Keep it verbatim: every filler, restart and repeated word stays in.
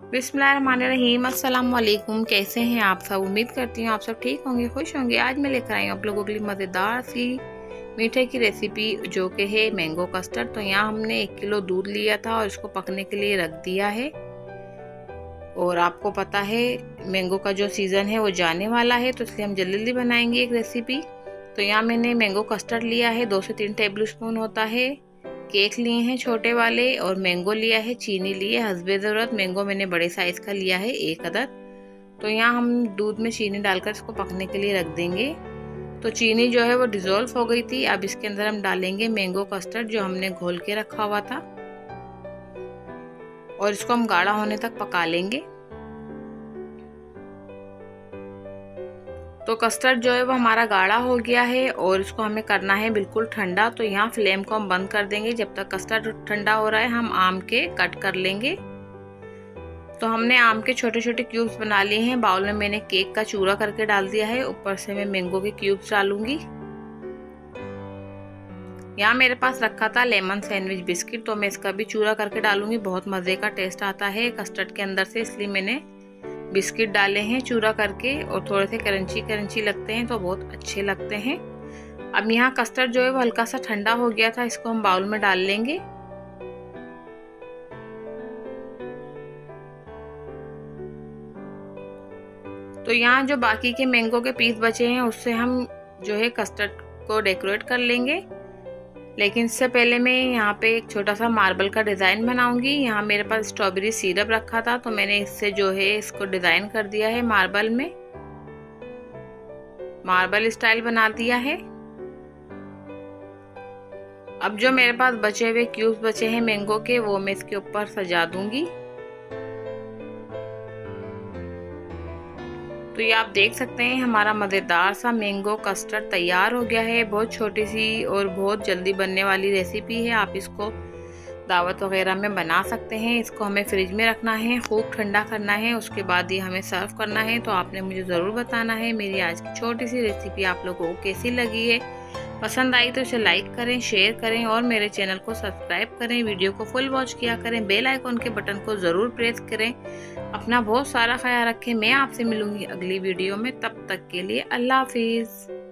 बिस्मिल्लाहिर्रहमानिर्रहीम। अस्सलाम वालेकुम। कैसे हैं आप सब? उम्मीद करती हूँ आप सब ठीक होंगे, खुश होंगे। आज मैं लेकर आई हूँ आप लोगों के लिए मज़ेदार सी मीठे की रेसिपी जो कि है मैंगो कस्टर्ड। तो यहाँ हमने एक किलो दूध लिया था और इसको पकने के लिए रख दिया है। और आपको पता है मैंगो का जो सीज़न है वो जाने वाला है, तो इसलिए हम जल्दी जल्दी बनाएंगे एक रेसिपी। तो यहाँ मैंने मैंगो कस्टर्ड लिया है, दो से तीन टेबल स्पून होता है। केक लिए हैं छोटे वाले, और मैंगो लिया है, चीनी ली है हस्बे ज़रूरत। मैंगो मैंने बड़े साइज़ का लिया है एक अदद। तो यहाँ हम दूध में चीनी डालकर इसको पकने के लिए रख देंगे। तो चीनी जो है वो डिज़ोल्व हो गई थी। अब इसके अंदर हम डालेंगे मैंगो कस्टर्ड जो हमने घोल के रखा हुआ था, और इसको हम गाढ़ा होने तक पका लेंगे। तो कस्टर्ड जो है वो हमारा गाढ़ा हो गया है और इसको हमें करना है बिल्कुल ठंडा। तो यहाँ फ्लेम को हम बंद कर देंगे। जब तक कस्टर्ड ठंडा हो रहा है हम आम के कट कर लेंगे। तो हमने आम के छोटे छोटे क्यूब्स बना लिए हैं। बाउल में मैंने केक का चूरा करके डाल दिया है, ऊपर से मैं मैंगो के क्यूब्स डालूंगी। यहाँ मेरे पास रखा था लेमन सैंडविच बिस्किट, तो मैं इसका भी चूरा करके डालूंगी। बहुत मज़े का टेस्ट आता है कस्टर्ड के अंदर से, इसलिए मैंने बिस्किट डाले हैं चूरा करके, और थोड़े से क्रंची क्रंची लगते हैं तो बहुत अच्छे लगते हैं। अब यहाँ कस्टर्ड जो है वो हल्का सा ठंडा हो गया था, इसको हम बाउल में डाल लेंगे। तो यहाँ जो बाकी के मैंगो के पीस बचे हैं उससे हम जो है कस्टर्ड को डेकोरेट कर लेंगे। लेकिन इससे पहले मैं यहाँ पे एक छोटा सा मार्बल का डिज़ाइन बनाऊंगी। यहाँ मेरे पास स्ट्रॉबेरी सिरप रखा था, तो मैंने इससे जो है इसको डिज़ाइन कर दिया है, मार्बल में मार्बल स्टाइल बना दिया है। अब जो मेरे पास बचे हुए क्यूब्स बचे हैं मैंगो के, वो मैं इसके ऊपर सजा दूंगी। तो ये आप देख सकते हैं हमारा मज़ेदार सा मैंगो कस्टर्ड तैयार हो गया है। बहुत छोटी सी और बहुत जल्दी बनने वाली रेसिपी है। आप इसको दावत वगैरह में बना सकते हैं। इसको हमें फ्रिज में रखना है, खूब ठंडा करना है, उसके बाद ये हमें सर्व करना है। तो आपने मुझे ज़रूर बताना है मेरी आज की छोटी सी रेसिपी आप लोगों को कैसी लगी है। पसंद आई तो इसे लाइक करें, शेयर करें और मेरे चैनल को सब्सक्राइब करें। वीडियो को फुल वॉच किया करें, बेल आइकॉन के बटन को ज़रूर प्रेस करें। अपना बहुत सारा ख्याल रखें। मैं आपसे मिलूंगी अगली वीडियो में, तब तक के लिए अल्लाह हाफिज़।